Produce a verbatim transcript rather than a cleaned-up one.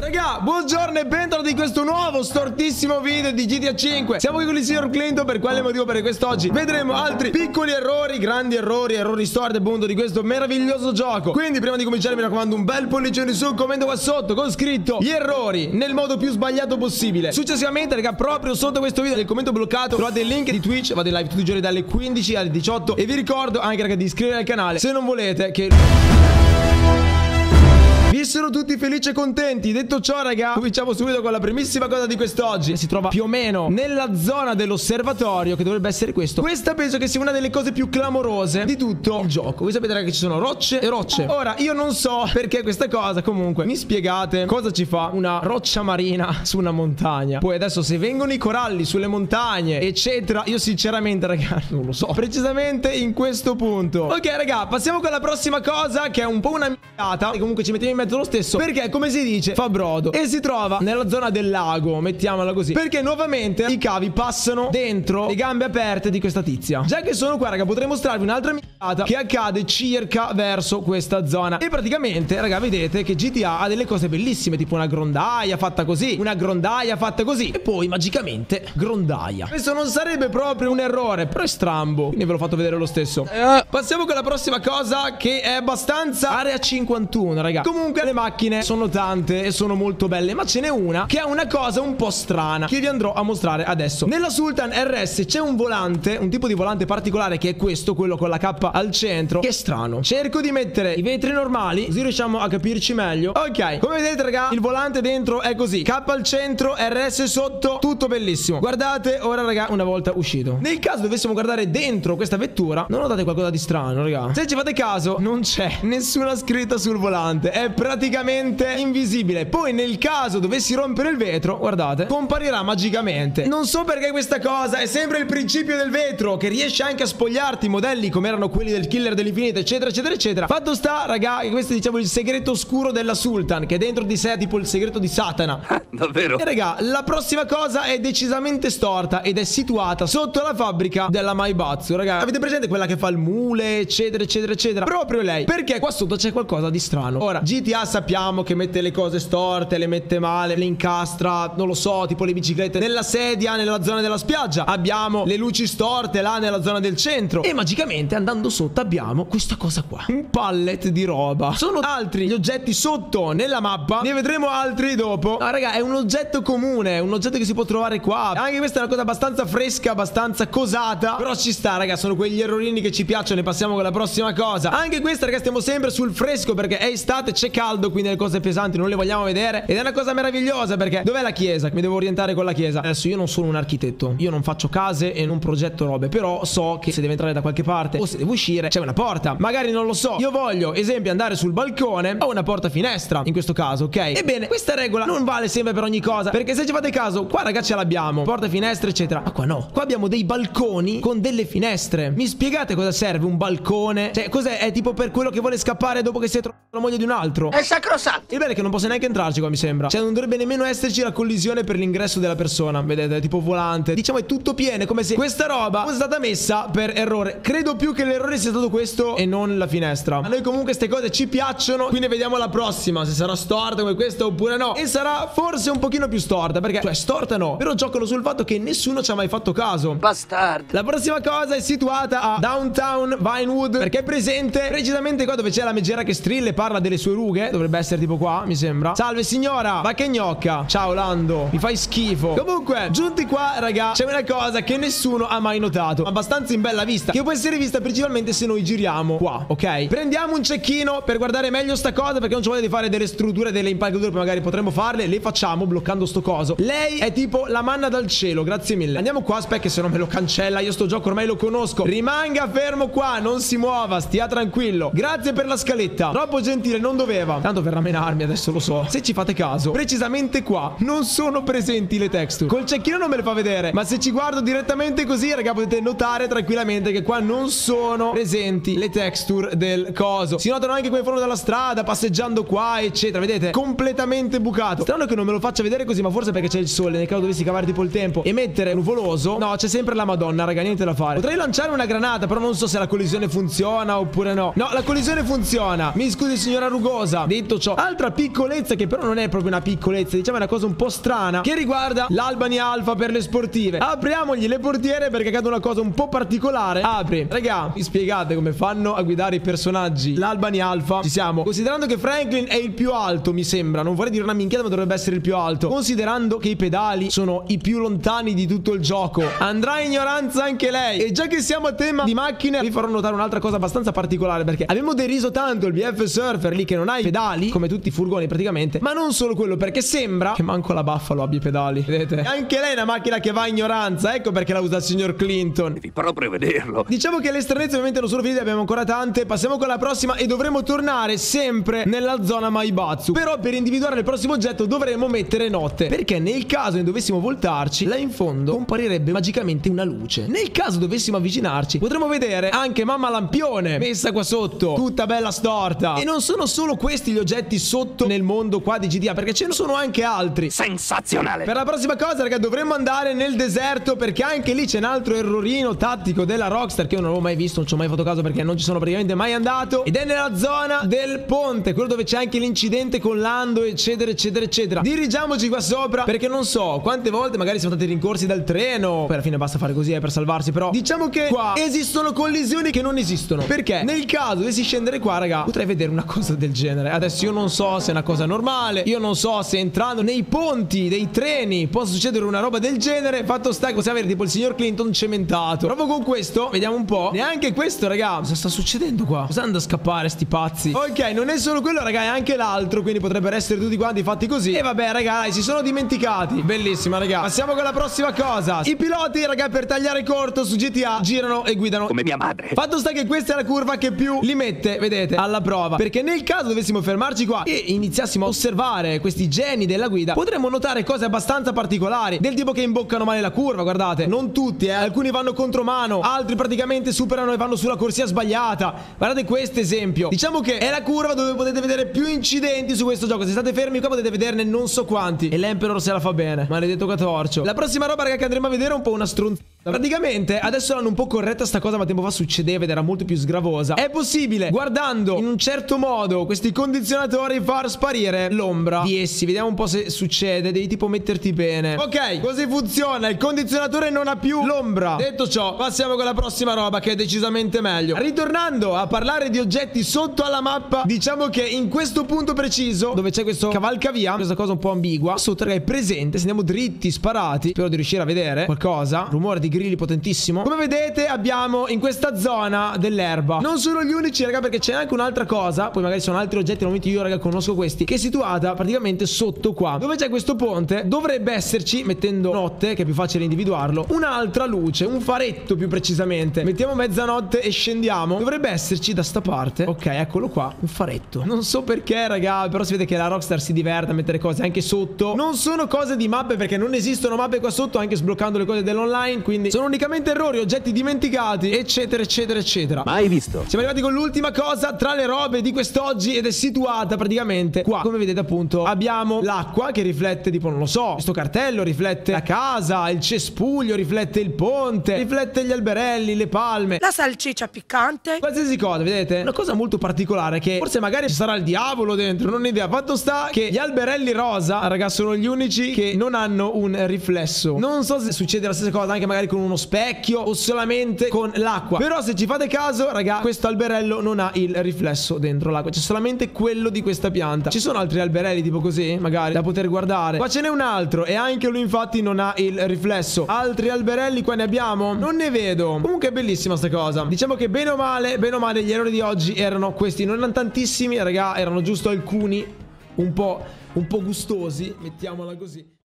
Raga, buongiorno e bentornati in questo nuovo stortissimo video di G T A cinque. Siamo qui con il signor Clinton. Per quale motivo? Perché quest'oggi vedremo altri piccoli errori, grandi errori, errori storti appunto di questo meraviglioso gioco. Quindi prima di cominciare mi raccomando un bel pollicione su, commento qua sotto con scritto gli errori nel modo più sbagliato possibile. Successivamente raga, proprio sotto questo video nel commento bloccato trovate il link di Twitch. Vado in live tutti i giorni dalle quindici alle diciotto. E vi ricordo anche raga di iscrivervi al canale se non volete che... Vissero tutti felici e contenti. Detto ciò raga, cominciamo subito con la primissima cosa di quest'oggi. Si trova più o meno nella zona dell'osservatorio, che dovrebbe essere questo. Questa penso che sia una delle cose più clamorose di tutto il gioco. Voi sapete raga che ci sono rocce e rocce. Ora io non so perché questa cosa, comunque mi spiegate cosa ci fa una roccia marina su una montagna. Poi adesso se vengono i coralli sulle montagne eccetera, io sinceramente raga non lo so precisamente in questo punto. Ok raga, passiamo con la prossima cosa, che è un po' una minchiata e comunque ci mettiamo in mezzo lo stesso, perché come si dice fa brodo, e si trova nella zona del lago, mettiamola così, perché nuovamente i cavi passano dentro le gambe aperte di questa tizia. Già che sono qua raga, potrei mostrarvi un'altra minchiata che accade circa verso questa zona. E praticamente raga vedete che G T A ha delle cose bellissime, tipo una grondaia fatta così, una grondaia fatta così, e poi magicamente grondaia. Questo non sarebbe proprio un errore, però è strambo, quindi ve l'ho fatto vedere lo stesso. Passiamo con la prossima cosa, che è abbastanza area cinquantuno raga. Comunque le macchine sono tante e sono molto belle, ma ce n'è una che ha una cosa un po' strana che vi andrò a mostrare adesso. Nella Sultan R S c'è un volante, un tipo di volante particolare, che è questo, quello con la K al centro, che è strano. Cerco di mettere i vetri normali così riusciamo a capirci meglio. Ok, come vedete raga, il volante dentro è così, K al centro, R S sotto, tutto bellissimo. Guardate ora raga, una volta uscito. Nel caso dovessimo guardare dentro questa vettura, non notate qualcosa di strano raga? Se ci fate caso non c'è nessuna scritta sul volante, è praticamente invisibile. Poi nel caso dovessi rompere il vetro, guardate, comparirà magicamente. Non so perché questa cosa, è sempre il principio del vetro, che riesce anche a spogliarti i modelli come erano quelli del Killer dell'Infinito eccetera eccetera eccetera. Fatto sta raga, che questo è diciamo il segreto oscuro della Sultan, che dentro di sé è tipo il segreto di Satana. Davvero? E raga, la prossima cosa è decisamente storta ed è situata sotto la fabbrica della Maibatsu. Raga, avete presente quella che fa il mule eccetera eccetera eccetera? Proprio lei, perché qua sotto c'è qualcosa di strano. Ora G T A sappiamo che mette le cose storte, le mette male, le incastra, non lo so, tipo le biciclette nella sedia nella zona della spiaggia, abbiamo le luci storte là nella zona del centro, e magicamente andando sotto abbiamo questa cosa qua, un pallet di roba. Sono altri gli oggetti sotto nella mappa, ne vedremo altri dopo. No raga, è un oggetto comune, un oggetto che si può trovare qua. Anche questa è una cosa abbastanza fresca, abbastanza cosata, però ci sta raga, sono quegli errorini che ci piacciono. E passiamo con la prossima cosa. Anche questa raga, stiamo sempre sul fresco perché è estate, c'è caldo, quindi le cose pesanti non le vogliamo vedere, ed è una cosa meravigliosa perché dov'è la chiesa? Che mi devo orientare con la chiesa. Adesso io non sono un architetto, io non faccio case e non progetto robe, però so che se devo entrare da qualche parte o se devo uscire c'è una porta, magari non lo so, io voglio esempio andare sul balcone, ho una porta finestra in questo caso, ok? Ebbene questa regola non vale sempre per ogni cosa, perché se ci fate caso qua ragazzi l'abbiamo porta finestre eccetera, ma qua no, qua abbiamo dei balconi con delle finestre. Mi spiegate cosa serve un balcone? Cioè cos'è? È tipo per quello che vuole scappare dopo che si è trovato la moglie di un altro? È sacrosanto. Il bello è che non posso neanche entrarci qua, mi sembra. Cioè non dovrebbe nemmeno esserci la collisione per l'ingresso della persona. Vedete, tipo volante, diciamo è tutto pieno, come se questa roba fosse stata messa per errore. Credo più che l'errore sia stato questo e non la finestra. A noi comunque queste cose ci piacciono, quindi vediamo la prossima se sarà storta come questa oppure no. E sarà forse un pochino più storta, perché cioè storta no, però giocano sul fatto che nessuno ci ha mai fatto caso. Bastard. La prossima cosa è situata a Downtown Vinewood, perché è presente precisamente qua dove c'è la megera che strilla e parla delle sue rughe. Dovrebbe essere tipo qua, mi sembra. Salve signora, ma che gnocca. Ciao Lando, mi fai schifo. Comunque, giunti qua raga, c'è una cosa che nessuno ha mai notato, abbastanza in bella vista, che può essere vista principalmente se noi giriamo qua, ok? Prendiamo un cecchino per guardare meglio sta cosa, perché non ci voglio di fare delle strutture, delle impalcature, poi magari potremmo farle, le facciamo bloccando sto coso. Lei è tipo la manna dal cielo, grazie mille. Andiamo qua, aspetta che se no me lo cancella, io sto gioco ormai lo conosco. Rimanga fermo qua, non si muova, stia tranquillo. Grazie per la scaletta, troppo gentile, non doveva. Tanto verrà a menarmi, adesso lo so. Se ci fate caso, precisamente qua non sono presenti le texture. Col cecchino non me le fa vedere, ma se ci guardo direttamente così raga, potete notare tranquillamente che qua non sono presenti le texture del coso. Si notano anche come fanno dalla strada, passeggiando qua eccetera, vedete? Completamente bucato. Strano che non me lo faccia vedere così, ma forse perché c'è il sole. Nel caso dovessi cavare tipo il tempo e mettere nuvoloso, no, c'è sempre la Madonna raga, niente da fare. Potrei lanciare una granata, però non so se la collisione funziona oppure no. No, la collisione funziona. Mi scusi signora rugosa, cosa. Detto ciò, altra piccolezza che però non è proprio una piccolezza, diciamo è una cosa un po' strana, che riguarda l'Albany Alpha per le sportive. Apriamogli le portiere perché accade una cosa un po' particolare. Apri. Raga, mi spiegate come fanno a guidare i personaggi l'Albany Alpha? Ci siamo. Considerando che Franklin è il più alto, mi sembra, non vorrei dire una minchiata ma dovrebbe essere il più alto, considerando che i pedali sono i più lontani di tutto il gioco, andrà in ignoranza anche lei. E già che siamo a tema di macchine, vi farò notare un'altra cosa abbastanza particolare, perché abbiamo deriso tanto il B F Surfer lì che non ha i pedali, come tutti i furgoni praticamente, ma non solo quello, perché sembra che manco la Buffalo abbia i pedali, vedete? E anche lei è una macchina che va in ignoranza, ecco perché la usa il signor Clinton. Devi proprio vederlo. Diciamo che le stranezze ovviamente non sono finite, abbiamo ancora tante. Passiamo con la prossima e dovremo tornare sempre nella zona Maibatsu. Però per individuare il prossimo oggetto dovremo mettere notte, perché nel caso ne dovessimo voltarci, là in fondo comparirebbe magicamente una luce. Nel caso dovessimo avvicinarci, potremo vedere anche Mamma Lampione messa qua sotto, tutta bella storta. E non sono solo questi gli oggetti sotto nel mondo qua di G T A, perché ce ne sono anche altri. Sensazionale. Per la prossima cosa, raga, dovremmo andare nel deserto, perché anche lì c'è un altro errorino tattico della Rockstar che io non avevo mai visto, non ci ho mai fatto caso perché non ci sono praticamente mai andato, ed è nella zona del ponte, quello dove c'è anche l'incidente con Lando, eccetera eccetera eccetera. Dirigiamoci qua sopra, perché non so quante volte magari siamo stati rincorsi dal treno, poi alla fine basta fare così eh, per salvarsi, però diciamo che qua esistono collisioni che non esistono, perché nel caso dovessi scendere qua, raga, potrei vedere una cosa del genere. Adesso io non so se è una cosa normale, io non so se entrando nei ponti dei treni possa succedere una roba del genere. Fatto sta che possiamo avere tipo il signor Clinton cementato. Proprio con questo, vediamo un po'. Neanche questo, raga. Cosa sta succedendo qua? Cosa stanno a scappare sti pazzi? Ok, non è solo quello, raga, è anche l'altro, quindi potrebbero essere tutti quanti fatti così. E vabbè, raga, si sono dimenticati. Bellissima, raga. Passiamo con la prossima cosa. I piloti, raga, per tagliare corto su G T A girano e guidano come mia madre. Fatto sta che questa è la curva che più li mette, vedete, alla prova, perché nel caso dovessimo fermarci qua e iniziassimo a osservare questi geni della guida, potremmo notare cose abbastanza particolari, del tipo che imboccano male la curva. Guardate, non tutti, eh. Alcuni vanno contromano, altri praticamente superano e vanno sulla corsia sbagliata. Guardate questo esempio. Diciamo che è la curva dove potete vedere più incidenti su questo gioco. Se state fermi qua potete vederne non so quanti. E l'Emperor se la fa bene, maledetto catorcio. La prossima roba, raga, che andremo a vedere è un po' una stronzata. Praticamente adesso l'hanno un po' corretta sta cosa, ma tempo fa succedeva ed era molto più sgravosa. È possibile, guardando in un certo modo questi condizionatori, far sparire l'ombra di essi. Vediamo un po' se succede. Devi tipo metterti bene. Ok, così funziona. Il condizionatore non ha più l'ombra. Detto ciò, passiamo con la prossima roba, che è decisamente meglio. Ritornando a parlare di oggetti sotto alla mappa, diciamo che in questo punto preciso, dove c'è questo cavalcavia, questa cosa un po' ambigua, sotto, raga, è presente. Se andiamo dritti, sparati, spero di riuscire a vedere qualcosa. Rumore di grilli potentissimo. Come vedete abbiamo in questa zona dell'erba. Non sono gli unici, raga, perché c'è anche un'altra cosa. Poi magari sono altri oggetti, al momento io, raga, conosco questi, che è situata praticamente sotto qua, dove c'è questo ponte. Dovrebbe esserci, mettendo notte, che è più facile individuarlo, un'altra luce, un faretto più precisamente. Mettiamo mezzanotte e scendiamo. Dovrebbe esserci da sta parte. Ok, eccolo qua, un faretto. Non so perché, raga, però si vede che la Rockstar si diverte a mettere cose anche sotto. Non sono cose di mappe, perché non esistono mappe qua sotto, anche sbloccando le cose dell'online, quindi sono unicamente errori, oggetti dimenticati, eccetera eccetera eccetera. Mai visto. Siamo arrivati con l'ultima cosa tra le robe di quest'oggi, ed è situata praticamente qua. Come vedete appunto abbiamo l'acqua che riflette tipo, non lo so, questo cartello riflette la casa, il cespuglio riflette il ponte, riflette gli alberelli, le palme, la salsiccia piccante, qualsiasi cosa, vedete? Una cosa molto particolare, che forse magari ci sarà il diavolo dentro, non ho idea. Fatto sta che gli alberelli rosa, ragazzi, sono gli unici che non hanno un riflesso. Non so se succede la stessa cosa anche magari con uno specchio o solamente con l'acqua, però se ci fate caso, raga, questo alberello non ha il riflesso dentro l'acqua, c'è solamente quello di questa pianta. Ci sono altri alberelli tipo così magari da poter guardare. Qua ce n'è un altro e anche lui infatti non ha il riflesso. Altri alberelli qua ne abbiamo? Non ne vedo. Comunque è bellissima sta cosa. Diciamo che bene o male, bene o male gli errori di oggi erano questi. Non erano tantissimi, raga, erano giusto alcuni un po', un po' gustosi, mettiamola così.